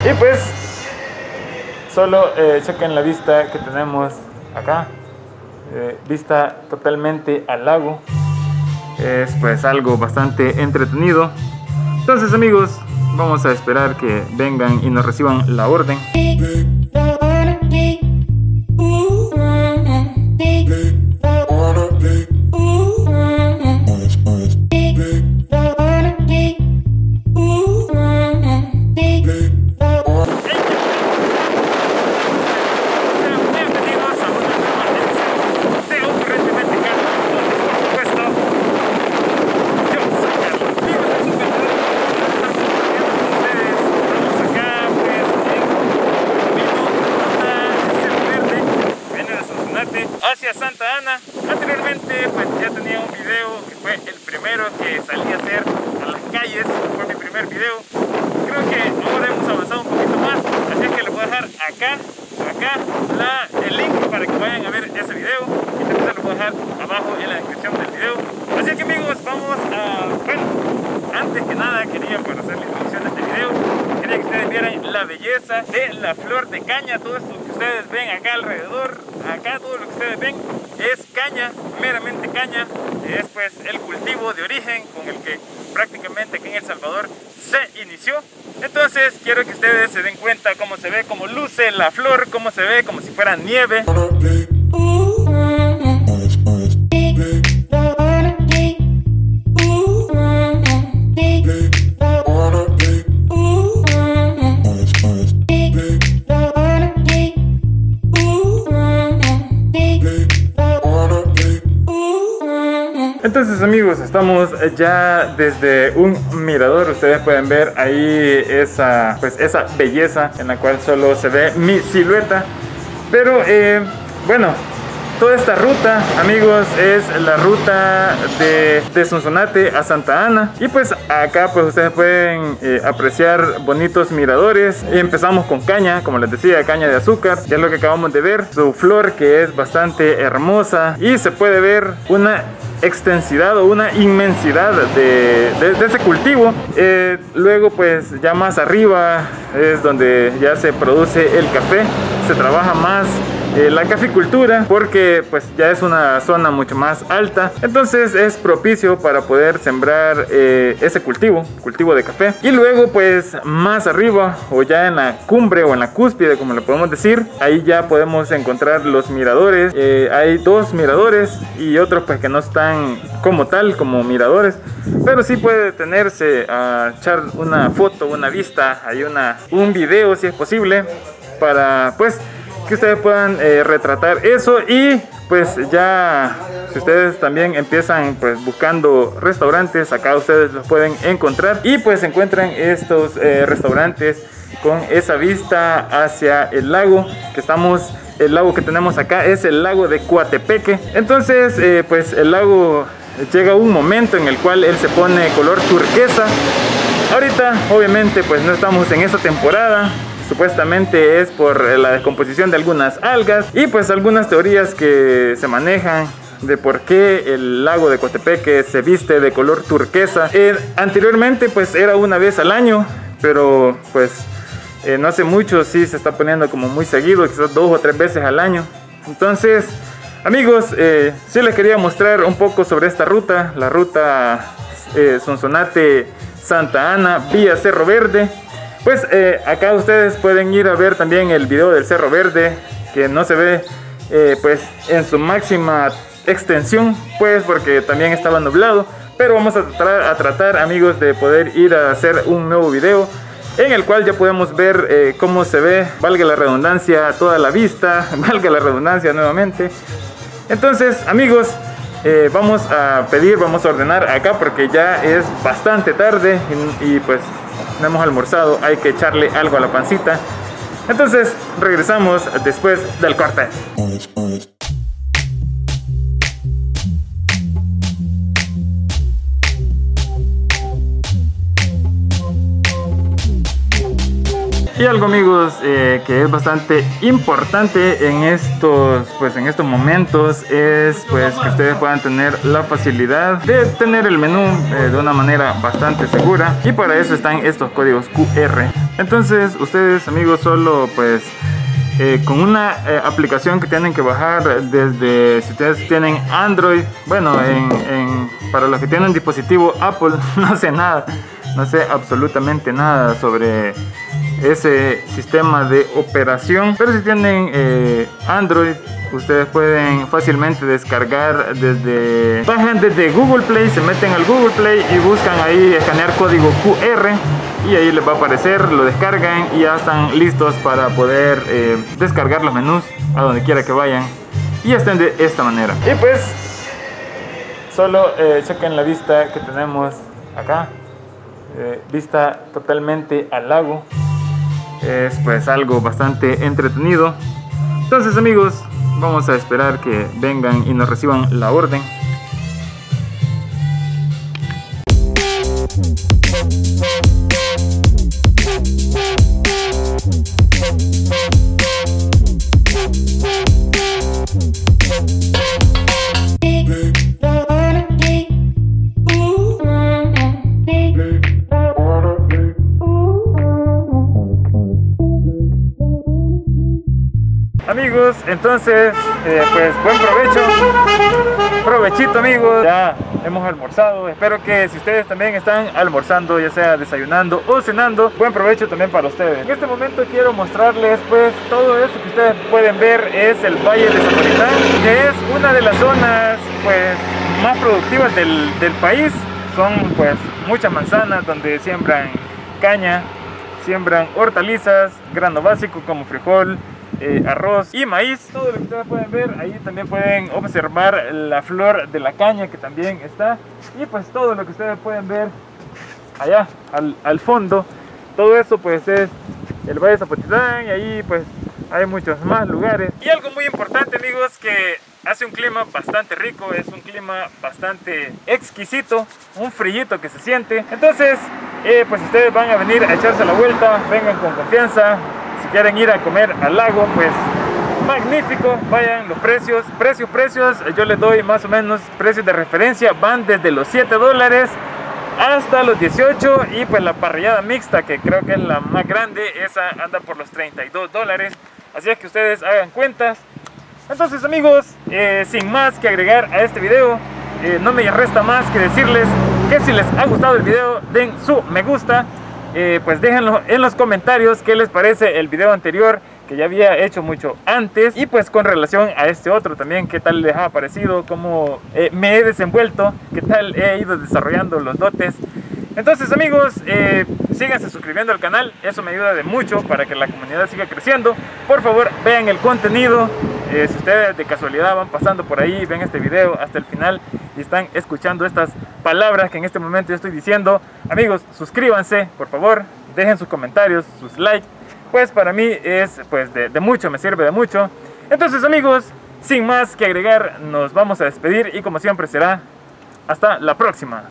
Y pues solo chequen la vista que tenemos acá, vista totalmente al lago. Es pues algo bastante entretenido. Entonces amigos, vamos a esperar que vengan y nos reciban la orden. Hacia Santa Ana. Anteriormente pues ya tenía un video que fue el primero que salí a hacer a las calles, fue mi primer video. Creo que ahora hemos avanzado un poquito más, así es que les voy a dejar acá el link para que vayan a ver ese video y también se lo voy a dejar abajo en la descripción del video. Así que amigos, vamos a... Bueno, antes que nada quería hacer la introducción de este video. Quería que ustedes vieran la belleza de la flor de caña. Todo esto que ustedes ven acá alrededor, acá todo lo que ustedes ven es caña, meramente caña. Es pues el cultivo de origen con el que prácticamente aquí en El Salvador se inició. Entonces quiero que ustedes se den cuenta cómo se ve, cómo luce la flor, cómo se ve como si fuera nieve. Entonces amigos, estamos ya desde un mirador. Ustedes pueden ver ahí esa belleza en la cual solo se ve mi silueta. Pero bueno, toda esta ruta, amigos, es la ruta de Sonsonate a Santa Ana. Y pues acá pues ustedes pueden apreciar bonitos miradores. Y empezamos con caña, como les decía, caña de azúcar. Ya es lo que acabamos de ver, su flor que es bastante hermosa. Y se puede ver una extensidad o una inmensidad de ese cultivo. Luego pues ya más arriba es donde ya se produce el café, se trabaja más la caficultura porque pues ya es una zona mucho más alta, entonces es propicio para poder sembrar ese cultivo de café. Y luego pues más arriba o ya en la cumbre o en la cúspide, como le podemos decir, ahí ya podemos encontrar los miradores. Hay dos miradores y otros pues que no están como tal como miradores, pero sí puede detenerse a echar una foto, una vista, hay un video si es posible, para pues que ustedes puedan retratar eso. Y pues ya si ustedes también empiezan pues buscando restaurantes, acá ustedes los pueden encontrar y pues encuentran estos restaurantes con esa vista hacia el lago que estamos. El lago que tenemos acá es el lago de Coatepeque. Entonces pues el lago llega un momento en el cual él se pone color turquesa. Ahorita obviamente pues no estamos en esa temporada. Supuestamente es por la descomposición de algunas algas y pues algunas teorías que se manejan de por qué el lago de Coatepeque se viste de color turquesa. Anteriormente pues era una vez al año, pero pues no hace mucho sí se está poniendo como muy seguido, quizás 2 o 3 veces al año. Entonces amigos, sí les quería mostrar un poco sobre esta ruta, la ruta Sonsonate Santa Ana vía Cerro Verde. Pues acá ustedes pueden ir a ver también el video del Cerro Verde, que no se ve pues en su máxima extensión, pues porque también estaba nublado. Pero vamos a tratar amigos de poder ir a hacer un nuevo video en el cual ya podemos ver cómo se ve, valga la redundancia, toda la vista, valga la redundancia nuevamente. Entonces amigos, vamos a ordenar acá porque ya es bastante tarde y pues no hemos almorzado, hay que echarle algo a la pancita. Entonces regresamos después del corte. Y algo, amigos, que es bastante importante en estos momentos es pues que ustedes puedan tener la facilidad de tener el menú de una manera bastante segura, y para eso están estos códigos QR. Entonces ustedes, amigos, solo pues con una aplicación que tienen que bajar desde, si ustedes tienen Android, bueno, para los que tienen dispositivo Apple, no sé nada, no sé absolutamente nada sobre ese sistema de operación, pero si tienen Android, ustedes pueden fácilmente descargar bajan desde Google Play, se meten al Google Play y buscan ahí escanear código QR, y ahí les va a aparecer, lo descargan y ya están listos para poder descargar los menús a donde quiera que vayan, y ya estén de esta manera. Y pues solo chequen la vista que tenemos acá, vista totalmente al lago. Es pues algo bastante entretenido. Entonces, amigos, vamos a esperar que vengan y nos reciban la orden. Amigos, entonces pues buen provechito, amigos. Ya hemos almorzado. Espero que si ustedes también están almorzando, ya sea desayunando o cenando, buen provecho también para ustedes. En este momento quiero mostrarles pues todo eso que ustedes pueden ver. Es el Valle de Zaporizán, que es una de las zonas pues más productivas del país. Son pues muchas manzanas donde siembran caña, siembran hortalizas, grano básico como frijol, arroz y maíz. Todo lo que ustedes pueden ver, ahí también pueden observar la flor de la caña que también está, y pues todo lo que ustedes pueden ver allá al fondo, todo eso pues es el Valle de Zaporizán, y ahí pues hay muchos más lugares. Y algo muy importante, amigos, que hace un clima bastante rico, es un clima bastante exquisito, un frillito que se siente. Entonces pues ustedes van a venir a echarse la vuelta, vengan con confianza. Si quieren ir a comer al lago, pues magnífico, vayan. Los precios, yo les doy más o menos precios de referencia, van desde los $7 hasta los 18, y pues la parrillada mixta, que creo que es la más grande, esa anda por los $32, así es que ustedes hagan cuentas. Entonces, amigos, sin más que agregar a este video, no me resta más que decirles que si les ha gustado el video, den su me gusta. Pues déjenlo en los comentarios qué les parece el video anterior, que ya había hecho mucho antes, y pues con relación a este otro también, qué tal les ha parecido, cómo me he desenvuelto, qué tal he ido desarrollando los dotes. Entonces, amigos, síganse suscribiendo al canal, eso me ayuda de mucho para que la comunidad siga creciendo. Por favor, vean el contenido. Si ustedes de casualidad van pasando por ahí, ven este video hasta el final y están escuchando estas palabras que en este momento yo estoy diciendo, amigos, suscríbanse, por favor, dejen sus comentarios, sus likes, pues para mí es pues de mucho, me sirve de mucho. Entonces, amigos, sin más que agregar, nos vamos a despedir, y como siempre será hasta la próxima.